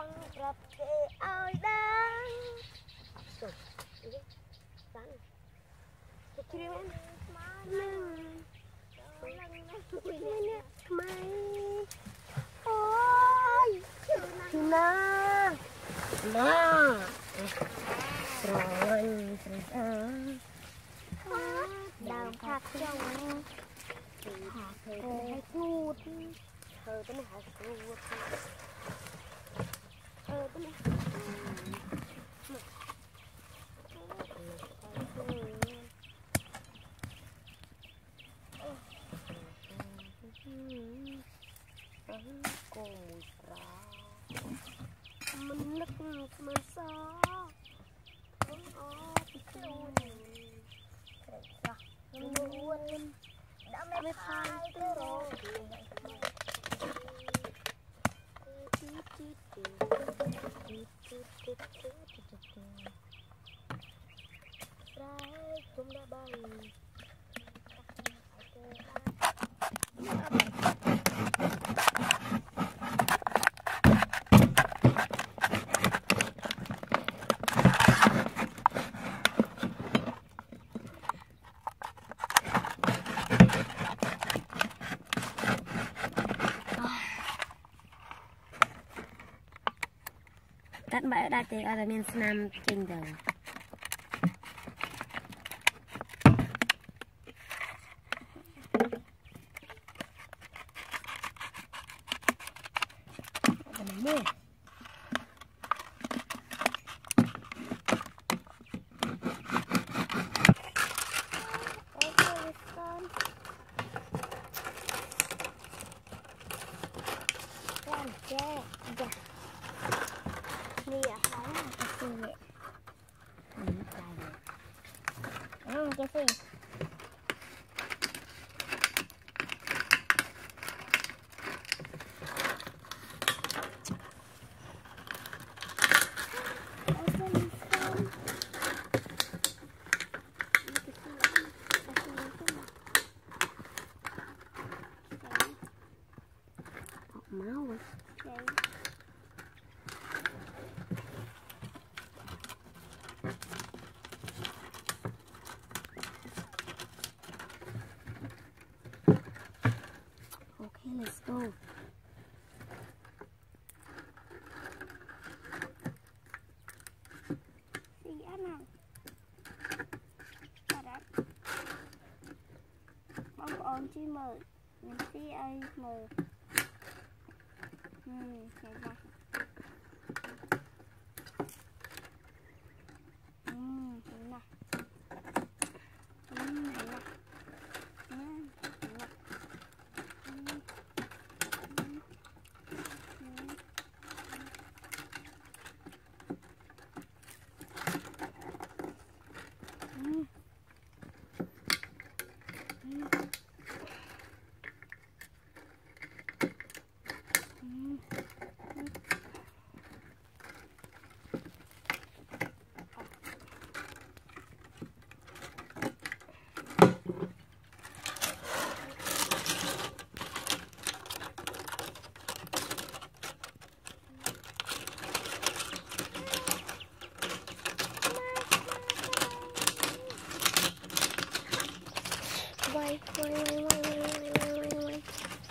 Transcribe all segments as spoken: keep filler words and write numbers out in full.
ปรับเกเอาดังจบสั้นจะคิดไหมหนึ่งเนี่ยทำไมโอ้ยคือน้าน้าร้อนสุดอ่ะดาวพักจงหาเธอให้พูดเธอต้องหาพูดเธอต้องหาโกมุยปลามันนึกมันซ้ออ๋อพี่ครูนี่จ้ะมันดูวนđãไม่พายก็รอchúng đã bay cắt bãi đa tế ở miền Nam trên đường mua cái gì máu rồi let's go. See Anna. Đã. Bông ổn chi mờ. Mình see ai mờ. Ừ, vậy ba. Ừ, vậy nè. Ừ, vậy nè. Quay, quay, quay, quay, quay, quay, quay.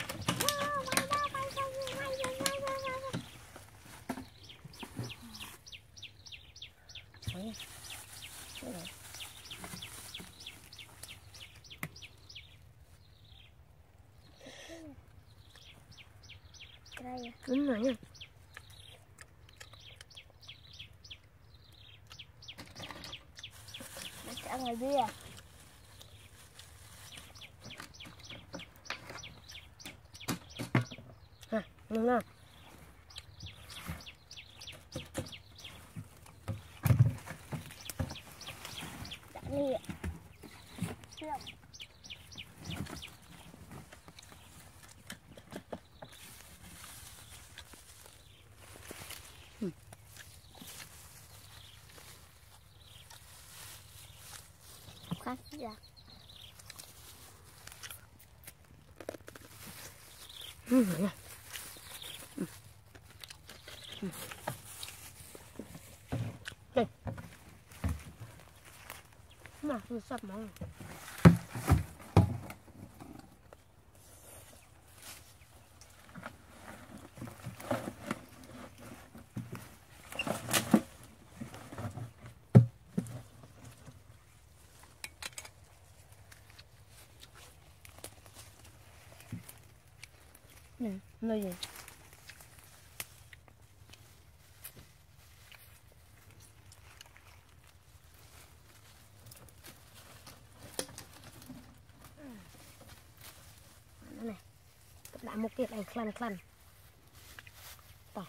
Đây, đúng rồi nha. Nó sẽ ngồi bia. Ha, đúng không? Đã đi ạ. Được. Ừ. Cắt ra. Ừ, ừ. Ừ. Tôi sắp mong. Nè, nơi gì? Này, đã một kiệt này khăn khăn. Tỏ.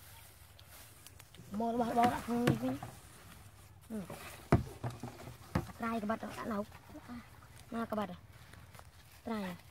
Mô bỏ bỏ đã không đi. Ừ. Trai cái bật ở đâu? Nào cái bật à? Trai à?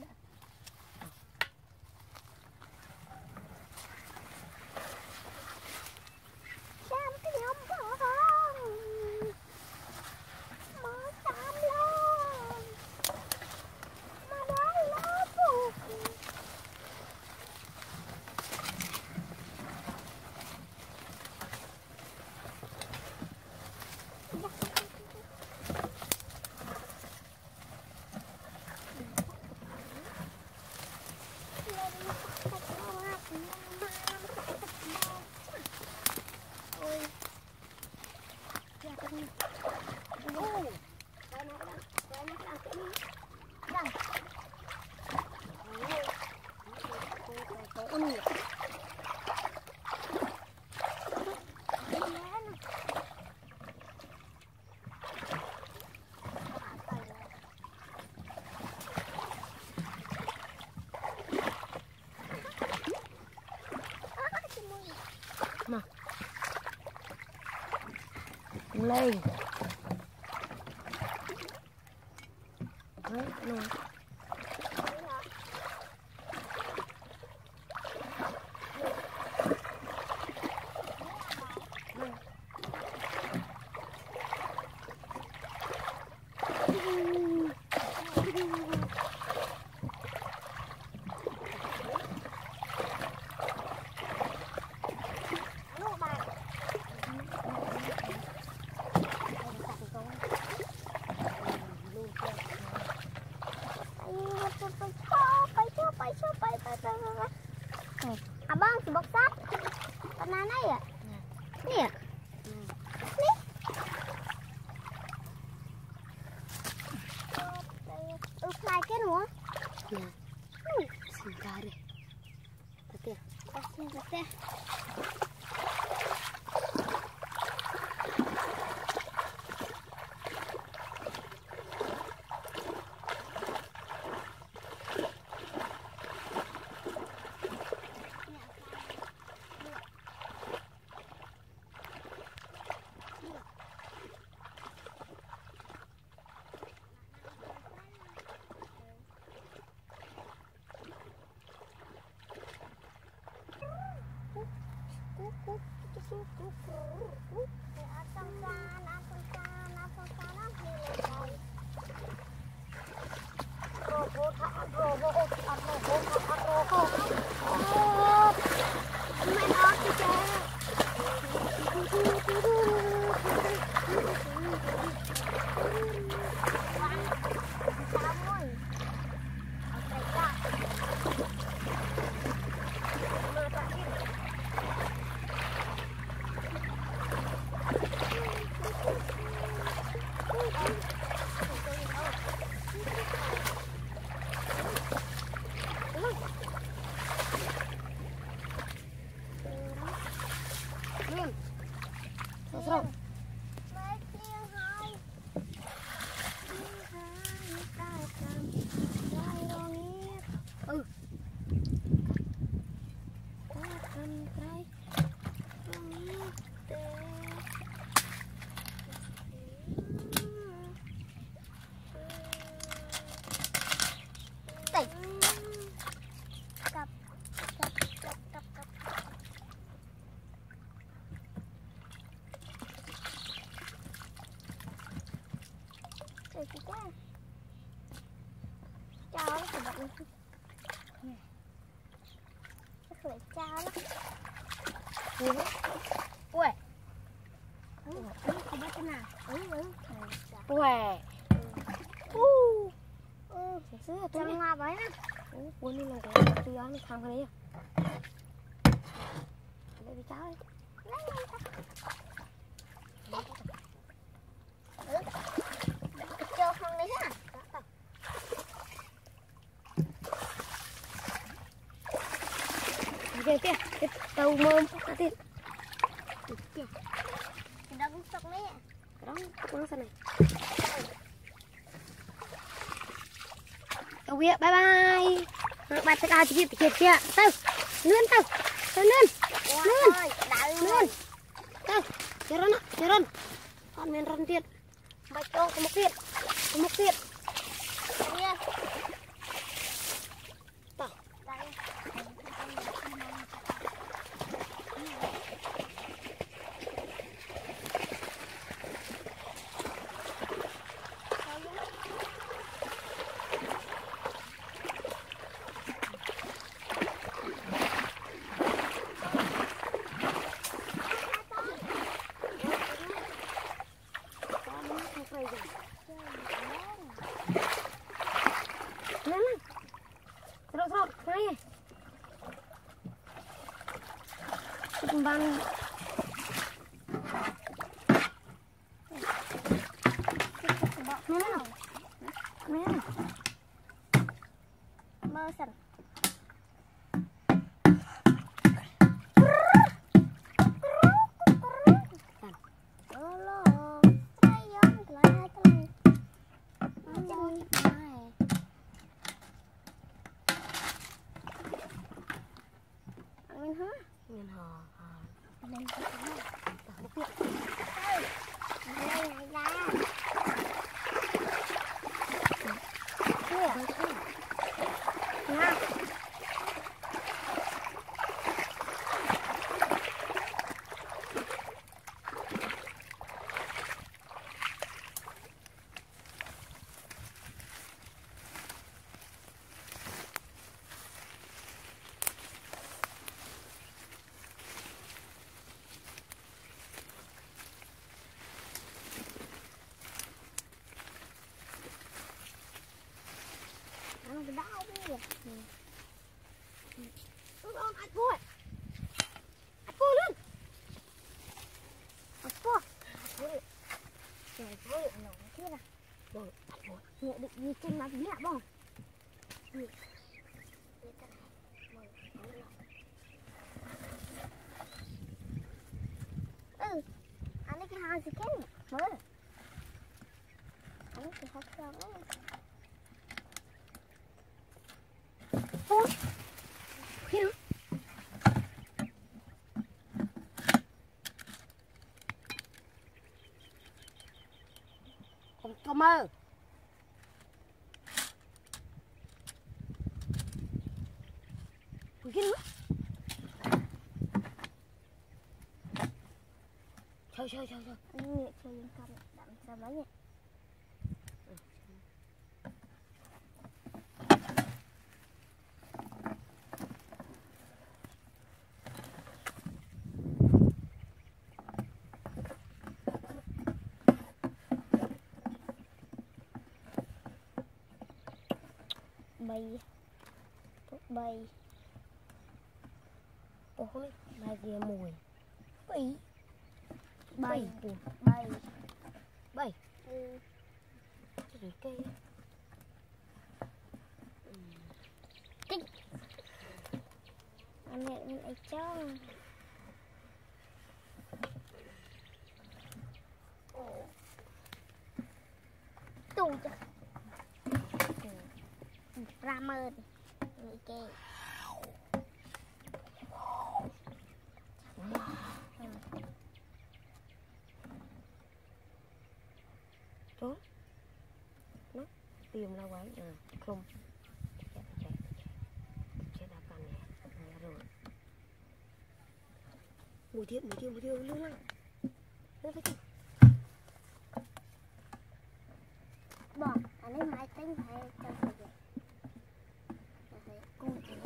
Mà lên đấy này. Abang si boxat. Banana ya? Ni ya? Ni. Oh, fly kan wo? Ya. Hmm, sebentar. Betul. Pasti betul. Chào nó thì bận khởi chào nó ui ui không bắt cái nào ừ ừ Quẻ. U. Ừ, sữa tôi đi ngà vậy nè. Ủa, buồn đi làm cái tôi ăn thằng cái này. Đây đi cháu đi. Ừ. Cho thằng này ha. Kìa kìa, cái tàu mơm phát tiền. Kìa. Cái đó cũng sọc đấy ạ. Cái đó cũng sọc này. Tàu bia, bye bye. Bạn tất cả chị kìa kìa. Tàu, lươn tàu. Tàu lươn. Lươn. Lươn. Tàu, chơi run ạ, chơi run. Con men run tiền. Bạch cho, có một tiền. Có một tiền. Tàu bia. Tàu. Ban mơ sẵn Nguyên hò lên cái này tao bốc điện đây này ra kia nha nó đau đi ừ con ăn vui ăn vui luôn ăn vui vui trời vui nổ thế nào rồi ăn vui nhẹ định như trên mặt nhẹ bông ừ ăn cái hai gì cái mới ăn cái hot dog Ôi, kia con con mơ kia nữa chơi chơi chơi chơi chơi chơi lên con đặng sao mấy nhỉ bay thuốc bay ủa không biết bay kia mùi bay bay bay bay ừ. Cái cây tích anh mẹ mẹ cho tù cho ra mơ đi kê chú nó tìm ra quán à không chết chết chết đã cần nè rồi mùi thiêu mùi thiêu mùi thiêu luôn á lên phải bỏ anh ấy máy tính phải cho tôi về phải cung thế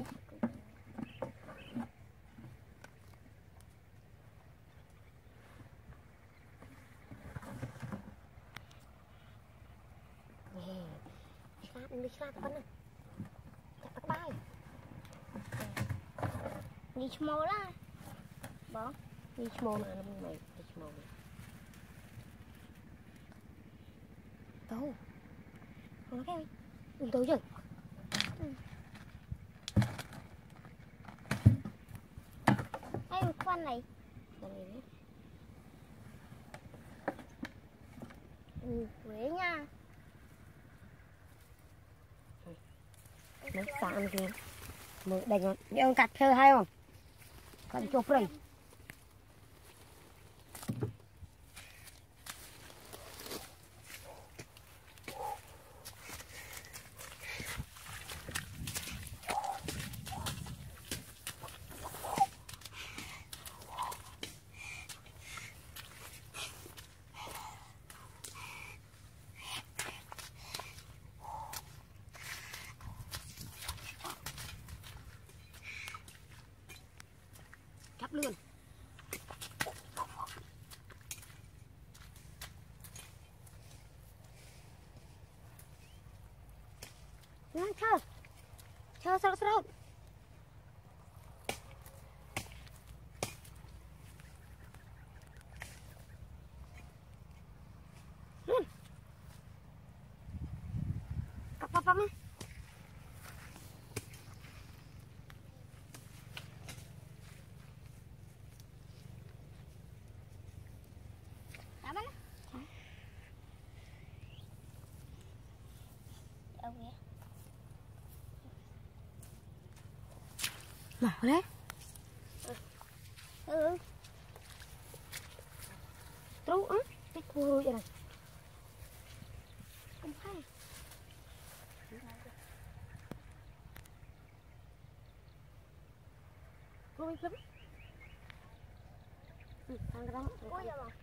đi xa con này chắc bay đi small lá bỏ đi small là nó mày đi small đâu không cái đừng tối rồi ai con này ừ, quế nha nó sáng kìa mở đánh không đi ông cắt thơ hay không còn chụp rồi cắt luôn nó chờ chờ sao sao luôn cặp cặp cặp mở đấy ừ trâu á cái cua rồi này không hay cua lắm ừ thằng đó cua giờ mà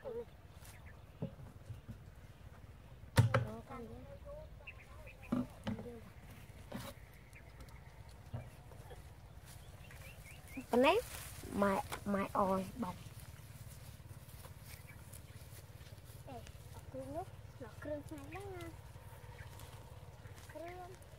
con đấy mày mày oi bọc nước nó kêu này đó nha kêu